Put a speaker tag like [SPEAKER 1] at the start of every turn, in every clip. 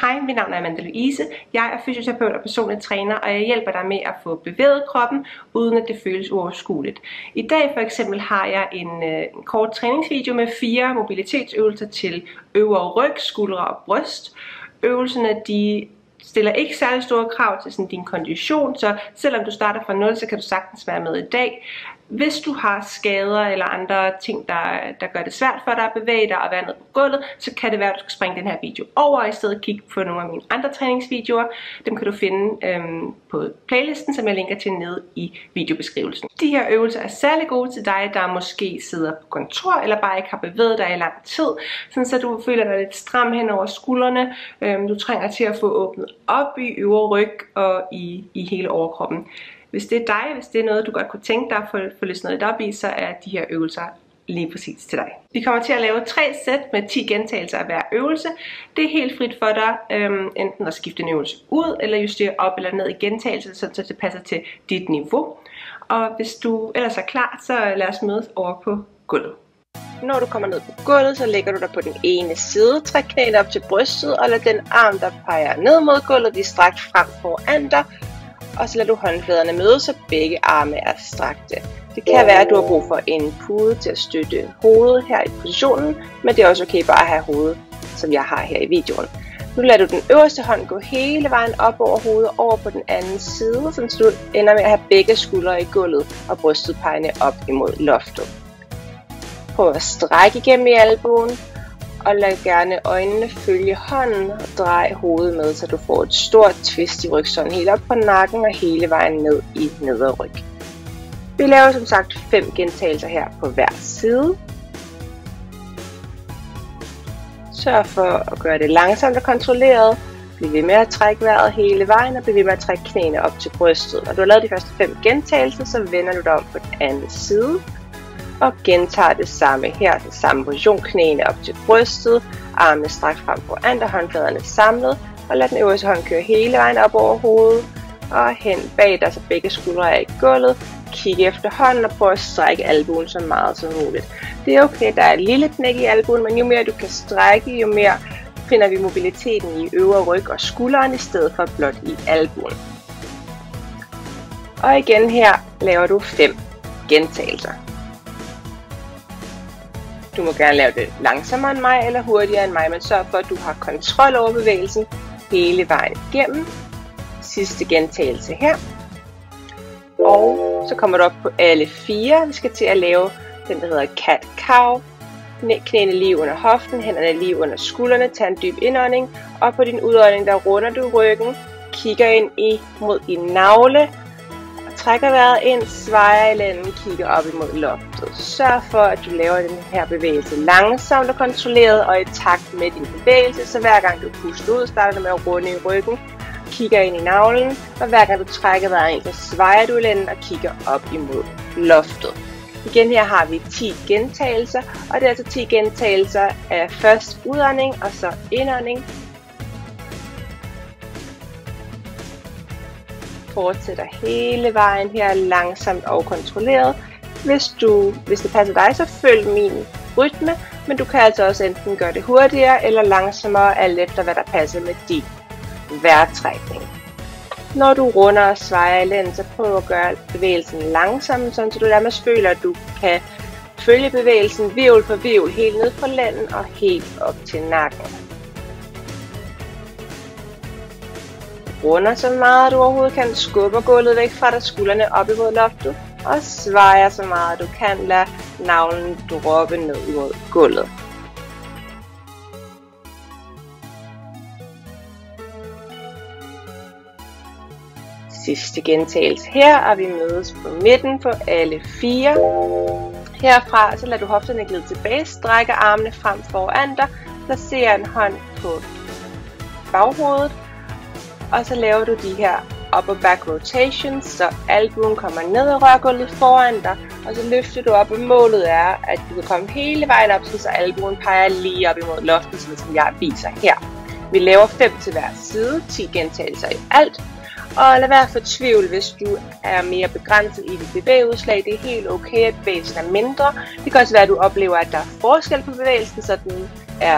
[SPEAKER 1] Hej, mit navn er Amanda Louise. Jeg er fysioterapeut og personlig træner, og jeg hjælper dig med at få bevæget kroppen, uden at det føles uoverskueligt. I dag for eksempel har jeg en kort træningsvideo med 4 mobilitetsøvelser til øvre ryg, skuldre og bryst. Øvelserne de stiller ikke særlig store krav til din kondition, så selvom du starter fra 0, så kan du sagtens være med i dag. Hvis du har skader eller andre ting, der gør det svært for dig at bevæge dig og være nede på gulvet, så kan det være, at du skal springe den her video over og i stedet kigge på nogle af mine andre træningsvideoer. Dem kan du finde på playlisten, som jeg linker til nede i videobeskrivelsen. De her øvelser er særlig gode til dig, der måske sidder på kontor eller bare ikke har bevæget dig i lang tid, sådan så du føler dig lidt stram hen over skuldrene. Du trænger til at få åbnet op i øvre ryg og i hele overkroppen. Hvis det er dig, hvis det er noget, du godt kunne tænke dig at få løsnet lidt op i, så er de her øvelser lige præcis til dig. Vi kommer til at lave 3 sæt med 10 gentagelser af hver øvelse. Det er helt frit for dig enten at skifte en øvelse ud, eller justere op eller ned i gentagelser, så det passer til dit niveau. Og hvis du ellers er klar, så lad os mødes over på gulvet. Når du kommer ned på gulvet, så lægger du dig på den ene side, træk knæene op til brystet, og lad den arm, der peger ned mod gulvet, blive strakt frem foran dig. Og så lader du håndfladerne møde, så begge arme er strakte. Det kan være, at du har brug for en pude til at støtte hovedet her i positionen, men det er også okay bare at have hovedet, som jeg har her i videoen. Nu lader du den øverste hånd gå hele vejen op over hovedet over på den anden side, så du ender med at have begge skuldre i gulvet og brystet pegende op imod loftet. Prøv at strække igennem i albuen. Og lad gerne øjnene følge hånden og drej hovedet med, så du får et stort twist i rygsøjlen helt op på nakken og hele vejen ned i nedre ryg. Vi laver som sagt 5 gentagelser her på hver side. Sørg for at gøre det langsomt og kontrolleret. Bliv ved med at trække vejret hele vejen og bliv ved med at trække knæene op til brystet. Når du har lavet de første 5 gentagelser, så vender du dig om på den anden side. Og gentager det samme her, den samme position, knæene op til brystet, armene strakt frem foran dig, håndfladerne samlet, og lad den øverste hånd køre hele vejen op over hovedet, og hen bag dig, så begge skuldre er i gulvet. Kig efter hånden og prøv at strække albuen så meget som muligt. Det er okay, der er et lille knæk i albuen, men jo mere du kan strække, jo mere finder vi mobiliteten i øvre ryg og skulderen i stedet for blot i albuen. Og igen her laver du 5 gentagelser. Du må gerne lave det langsommere end mig eller hurtigere end mig, men sørg for, at du har kontrol over bevægelsen hele vejen igennem. Sidste gentagelse her. Og så kommer du op på alle 4. Vi skal til at lave den, der hedder cat-cow. Knæene lige under hoften, hænderne lige under skuldrene. Tag en dyb indånding. Og på din udånding, der runder du ryggen. Kigger ind mod din navle. Trækker vejret ind, svejer i lænden, kigger op imod loftet. Sørg for, at du laver den her bevægelse langsomt og kontrolleret og i takt med din bevægelse. Så hver gang du puster ud, starter du med at runde i ryggen, kigger ind i navlen. Og hver gang du trækker vejret ind, så svejer du i lænden og kigger op imod loftet. Igen her har vi 10 gentagelser, og det er altså 10 gentagelser af først udånding og så indånding. Fortsætter hele vejen her langsomt og kontrolleret. Hvis det passer dig, så følg min rytme, men du kan altså også enten gøre det hurtigere eller langsommere, alt efter hvad der passer med din vejrtrækning. Når du runder og svejer i lænden, så prøv at gøre bevægelsen langsomt, så du nærmest føler, at du kan følge bevægelsen hvirvel for hvirvel helt ned fra lænden og helt op til nakken. Runder så meget du overhovedet kan, skubber gulvet væk fra dig, skuldrene op imod loftet, og svejer så meget du kan, lad navlen droppe ned imod gulvet. Sidste gentagelse her, og vi mødes på midten på alle 4. Herfra så lader du hofterne glide tilbage, strækker armene frem foran dig, placerer en hånd på baghovedet, og så laver du de her upper back rotations, så albuen kommer ned ad rørgulvet foran dig, og så løfter du op, og målet er, at du kan komme hele vejen op, så albuen peger lige op imod loftet, som jeg viser her. Vi laver 5 til hver side, 10 gentagelser i alt, og lad være for tvivl, hvis du er mere begrænset i dit bevægeudslag. Det er helt okay, at bevægelsen er mindre. Det kan også være, at du oplever, at der er forskel på bevægelsen, så den er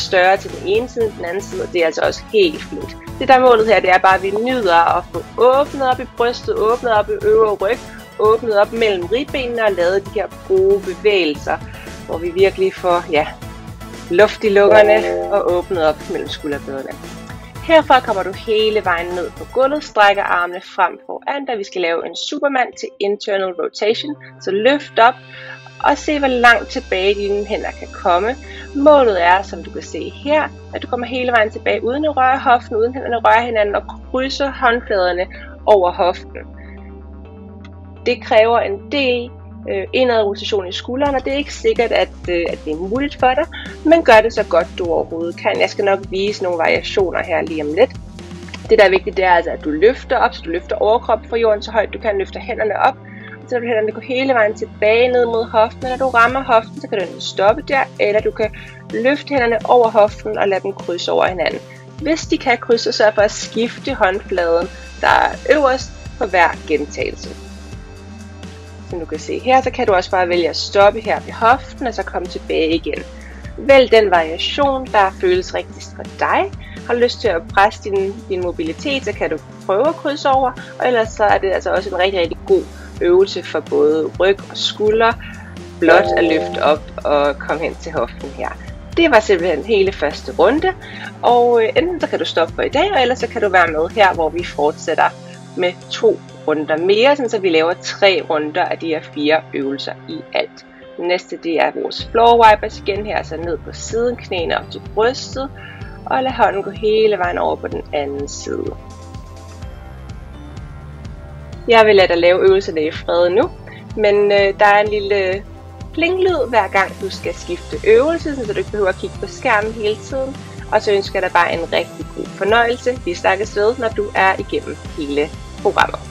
[SPEAKER 1] større til den ene side end den anden side, og det er altså også helt fint. Det der er målet her, det er bare, at vi nyder at få åbnet op i brystet, åbnet op i øvre ryg, åbnet op mellem ribbenene og lavet de her gode bevægelser, hvor vi virkelig får luft i lungerne og åbnet op mellem skulderbladene. Herfra kommer du hele vejen ned på gulvet, strækker armene frem foran dig. Vi skal lave en Superman til internal rotation, så løft op og se hvor langt tilbage dine hænder kan komme. Målet er, som du kan se her, at du kommer hele vejen tilbage uden at røre hoften, uden hænderne rører hinanden og krydser håndfladerne over hoften. Det kræver en del indad rotation i skulderen, og det er ikke sikkert, at det er muligt for dig, men gør det så godt du overhovedet kan. Jeg skal nok vise nogle variationer her lige om lidt. Det der er vigtigt, det er altså, at du løfter op, så du løfter overkroppen fra jorden så højt du kan, løfte hænderne op, så lader du hænderne gå hele vejen tilbage ned mod hoften, og når du rammer hoften, så kan du enten stoppe der, eller du kan løfte hænderne over hoften og lade dem krydse over hinanden. Hvis de kan krydse, så sørg for at skifte håndfladen, der er øverst på hver gentagelse. Som du kan se her, så kan du også bare vælge at stoppe her ved hoften, og så komme tilbage igen. Vælg den variation, der føles rigtigst for dig. Har du lyst til at presse din mobilitet, så kan du prøve at krydse over, og ellers så er det altså også en rigtig, rigtig god øvelse for både ryg og skulder, blot at løfte op og komme hen til hoften her. Det var simpelthen hele første runde, og enten så kan du stoppe for i dag, og ellers så kan du være med her, hvor vi fortsætter med 2 runder mere, så vi laver 3 runder af de her 4 øvelser i alt. Den næste, det er vores floor wipers igen her, så ned på siden, knæene op til brystet, og lad hånden gå hele vejen over på den anden side. Jeg vil lade dig lave øvelserne i fred nu, men der er en lille plinglyd hver gang du skal skifte øvelse, så du ikke behøver at kigge på skærmen hele tiden. Og så ønsker jeg dig bare en rigtig god fornøjelse. Vi snakkes ved, når du er igennem hele programmet.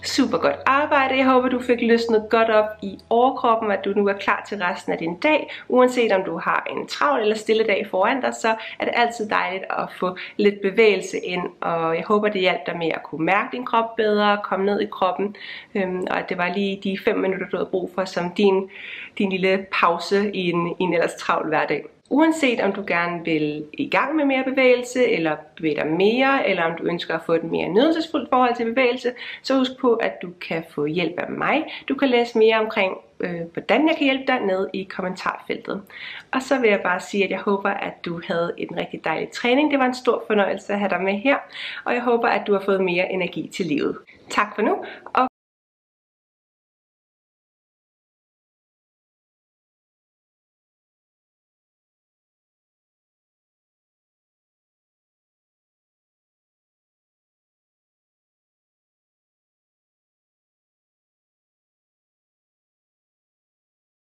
[SPEAKER 1] Super godt arbejde. Jeg håber, du fik løsnet godt op i overkroppen, at du nu er klar til resten af din dag. Uanset om du har en travl eller stille dag foran dig, så er det altid dejligt at få lidt bevægelse ind. Og jeg håber, det hjalp dig med at kunne mærke din krop bedre, komme ned i kroppen. Og at det var lige de 5 minutter, du havde brug for som din lille pause i en ellers travl hverdag. Uanset om du gerne vil i gang med mere bevægelse, eller bevæge dig mere, eller om du ønsker at få et mere nydelsesfuldt forhold til bevægelse, så husk på, at du kan få hjælp af mig. Du kan læse mere omkring, hvordan jeg kan hjælpe dig nede i kommentarfeltet. Og så vil jeg bare sige, at jeg håber, at du havde en rigtig dejlig træning. Det var en stor fornøjelse at have dig med her, og jeg håber, at du har fået mere energi til livet. Tak for nu, og